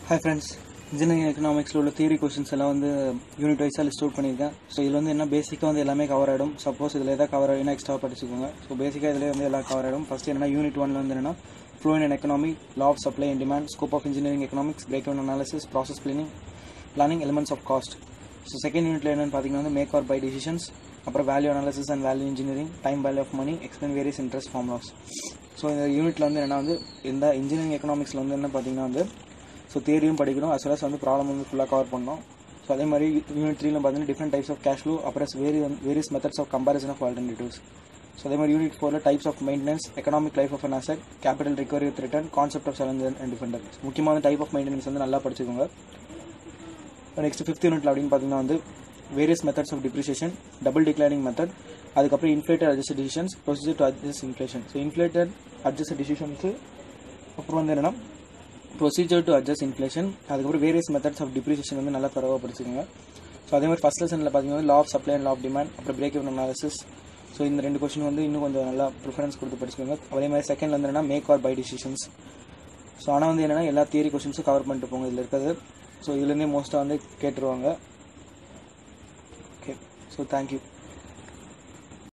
Hi friends, engineering economics உள்ள theory questions எல்லாம் வந்து யூனிட் வைஸாக லிஸ்ட் அவுட் பண்ணியிருக்கேன். ஸோ இதில் வந்து என்ன பேசிக்காக வந்து எல்லாமே கவர் ஆகிடும். சப்போஸ் இதில் எதாவது கவர் ஆகினா எக்ஸ்ட்ரா படிச்சுக்கோங்க. ஸோ பேசிக்காக இதில் வந்து எல்லாம் கவர் ஆகிடும். ஃபஸ்ட் என்னன்னா யூனிட் 1ல வந்து என்னன்னா flow in economy, law of supply and demand, scope of engineering economics, break down analysis, process planning elements of cost. So second யூனிட்ல என்னன்னு பார்த்தீங்கன்னா வந்து மேக் ஆர் பை டிசிஷன்ஸ், அப்புறம் value analysis and value engineering, time value of money, explain various interest formulas. So இந்த யூனிட்ல வந்து என்னன்னா வந்து இந்த இன்ஜினியரிங் எக்கனாமிக்ஸில் வந்து என்ன பார்த்தீங்கன்னா வந்து ஸோ தியரியும் படிக்கணும், அஸ் வெல் அஸ் வந்து ப்ராப்ளம் வந்து ஃபுல்லாக கவர் பண்ணோம். ஸோ அதே மாதிரி யூனிட் 3ல பார்த்தீங்கன்னா different types of cash flow, அப்புறம் various methods of comparison of alternatives. So அதே மாதிரி யூனிட் 4ல types of maintenance, economic life of an asset, capital recovery with return, concept of challenge and defender. முக்கியமான type of maintenance வந்து நல்லா படிச்சுக்கோங்க. Next 5th யூனிட்ல அப்படின்னு பார்த்தீங்கன்னா வந்து various methods of depreciation, double declining method, அதுக்கப்புறம் inflated adjust decisions, procedure to adjust inflation. So inflated adjust decisions, அப்புறம் வந்து என்னன்னா ப்ரொசீஜர் டு அட்ஜஸ்ட் இன்ஃப்ளேஷன், அதுக்கப்புறம் வேரியஸ் மெத்தட்ஸ் ஆஃப் டிப்ரிசியேஷன் வந்து நல்லா தரவாக படிச்சுக்கோங்க. ஸோ அதே மாதிரி ஃபஸ்ட் லெசனில் பார்த்தீங்கன்னா law of supply and law of demand, அப்புறம் பிரேக் டவுன் அனாலிசிஸ். ஸோ இந்த 2 கொஸ்டின் வந்து இன்னும் கொஞ்சம் நல்லா ப்ரிஃபரன்ஸ் கொடுத்து படிச்சுக்கோங்க. அதே மாதிரி செகண்ட்ல வந்து என்னன்னா make or buy decisions. So ஆனால் வந்து என்னன்னா எல்லா தியரி கொஸ்டின்ஸும் கவர் பண்ணிட்டு போங்க இதில் இருக்கிறது. ஸோ இதுலேருந்தே மோஸ்ட்டாக வந்து கேட்டுருவாங்க. Okay, so thank you.